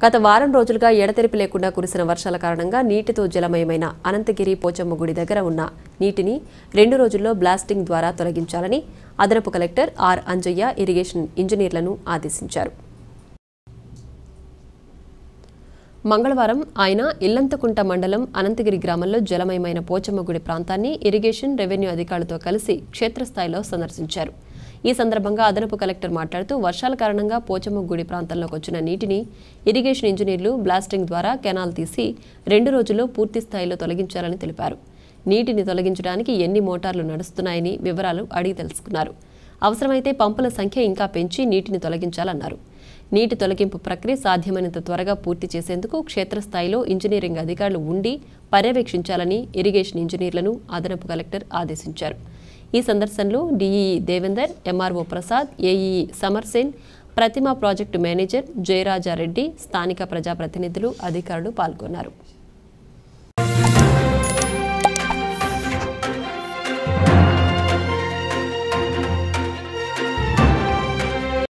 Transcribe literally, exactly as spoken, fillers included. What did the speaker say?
గత వారం రోజులుగా ఎడతెరిపి లేకుండా కురిసిన వర్షాల కారణంగా నీటితో జలమయమైన అనంతగిరి పోచమ్మ గుడి దగ్గర ఉన్న నీటిని రెండు రోజుల్లో బ్లాస్టింగ్ ద్వారా తొలగించాలని అదనపు కలెక్టర్ ఆర్ అంజయ్య ఇరిగేషన్ ఇంజనీర్లను ఆదేశించారు. మంగళవారం ఆయన ఇల్లంతకుంట మండలం అనంతగిరి గ్రామంలో జలమయమైన పోచమ్మ గుడి ప్రాంతాన్ని ఇరిగేషన్ రెవెన్యూ అధికారులతో కలిసి క్షేత్రస్థాయిలో సందర్శించారు. ఈ సందర్భంగా అదనపు కలెక్టర్ మాట్లాడుతూ వర్షాల కారణంగా పోచమ్మ గుడి ప్రాంతంలోకి వచ్చిన నీటిని ఇరిగేషన్ ఇంజనీర్లు బ్లాస్టింగ్ ద్వారా కెనాల్ తీసి రెండు రోజుల్లో పూర్తి స్థాయిలో తొలగించాలని తెలిపారు. నీటిని తొలగించడానికి ఎన్ని మోటార్లు నడుస్తున్నాయని వివరాలు అడిగి తెలుసుకున్నారు. అవసరమైతే పంపుల సంఖ్య ఇంకా పెంచి నీటిని తొలగించాలన్నారు. నీటి తొలగింపు ప్రక్రియ సాధ్యమైనంత త్వరగా పూర్తి చేసేందుకు క్షేత్రస్థాయిలో ఇంజనీరింగ్ అధికారులు ఉండి పర్యవేక్షించాలని ఇరిగేషన్ ఇంజనీర్లను అదనపు కలెక్టర్ ఆదేశించారు. ఈ సందర్శనలో DEE Devender, MRO Prasad, AEE Samarsen, Pratima project manager Jayarajareddy, స్థానిక ప్రజాప్రతినిధులు, అధికారులు పాల్గొన్నారు.